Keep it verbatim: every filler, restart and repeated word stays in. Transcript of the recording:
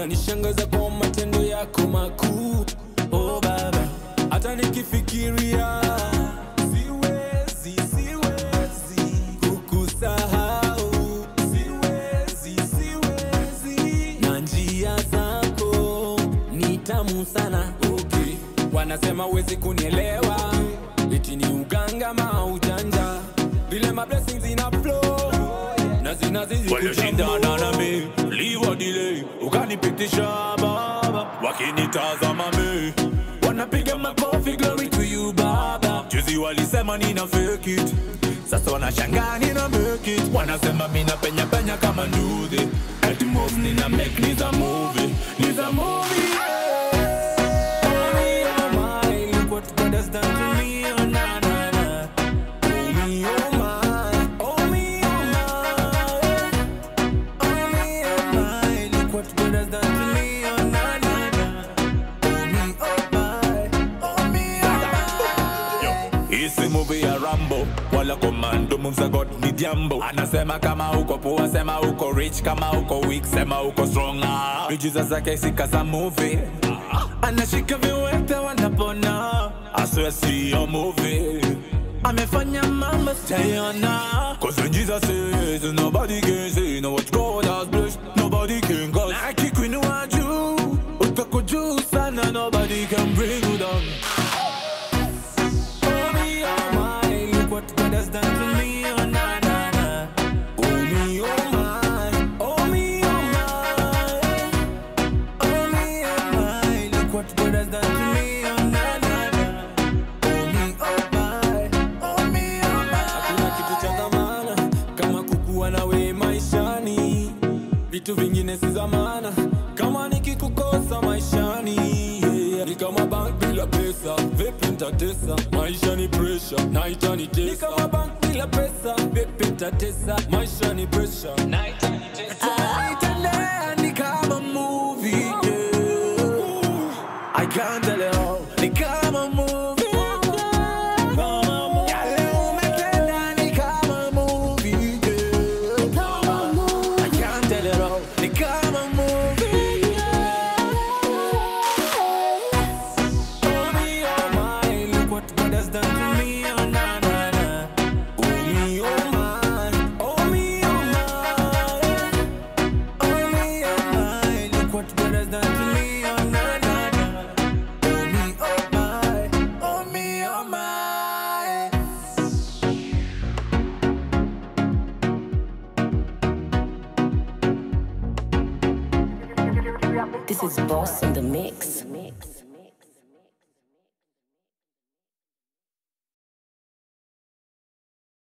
unanishangaza kwa matendo yako makuu. Oh baba, hata nikifikiria siwezi, siwezi kukusahau. Siwezi, siwezi, na njia zako ni tamu sana. Okay, wanasema huwezi kunielewa, eti ni uganga ma ujanja. Vile my blessings in a flow, na zina zizi kushindana na mi. Leave or delay, ukanipitisha baba, wakinitazama mi wanapiga makofi. Glory to you baba. Juzi walisema nina fake it, sasa wanashangaa nina make it. Wanasema mina penya penya kama nduthi, eti moves nina make niza movie, niza movie, yeah. Oh me, oh my, look what God has done to me, oh na na na. Oh me, oh my, oh me, oh my, oh me, oh my, look what God has done to me, oh na na na. Oh me, oh my, oh me, oh my. Isi movie ya Rambo, wala commando moves a God ni Diambo. Anasema kama uko poor, sema uko rich, kama uko weak, sema uko strong. Miujiza zake sikaza movie, anashika viwete wanapona. I swear see your movie, amefanya mama stay on now. Cause when Jesus says nobody can say no what God has blessed, nobody can cause. Na kikuinua juu, utako juu sana, nobody can bring you down. Oh me, oh my, look what God has done to me, oh na na na. Oh me, oh my, oh me, oh my, oh me, oh my, look what God has done to me, oh na na na. Oh me, oh my, oh me, oh my. Hakuna kitu cha dhamana kama kukuwa nawe maishani, vitu vingine si zamana kama nikikukosa maishani, yeah. Ni kama bank bila pesa, vipi nitatesa? Maisha ni pressure, na itanitesa. Ni kama bank bila pesa, vipi nitatesa? Maisha ni pressure, na itanitesa. Itaendelea ni kama movie, yeah. I can't tell it all, ni kama movie. Yale umetenda ni kama movie, yeah. I can't tell it all, ni kama movie. Oh me, oh my, look what God has done to me, oh na na na. Oh me, oh my, oh me, oh my, oh me, oh my, look what God has done to me, oh na na na. Oh me, oh my, oh me, oh my. This is Boss in the Mix.